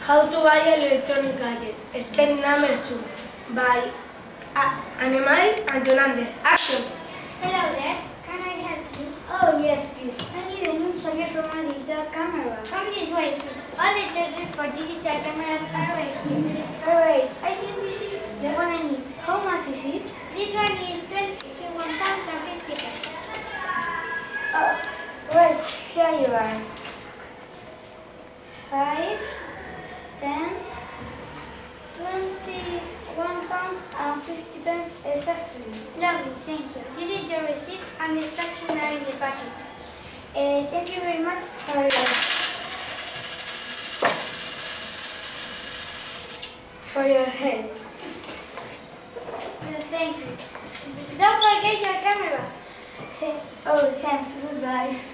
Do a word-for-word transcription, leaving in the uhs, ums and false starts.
How to buy an electronic gadget. Sketch number two by Ane Mai Jon Ander. Action! Hello there, can I help you? Oh yes, please. I need a new charger for my digital camera. Come this way, please. All the chargers for digital cameras are right here. Alright, I think this is the one I need. How much is it? This one is twenty-one pounds and fifty pence. Oh, right, here you are. Five, ten, twenty-one pounds and fifty pence exactly. Lovely, thank you. This is your receipt and the instructions are in the packet. Uh, thank you very much for your, for your help. Uh, thank you. Don't forget your camera. Th oh, thanks. Goodbye.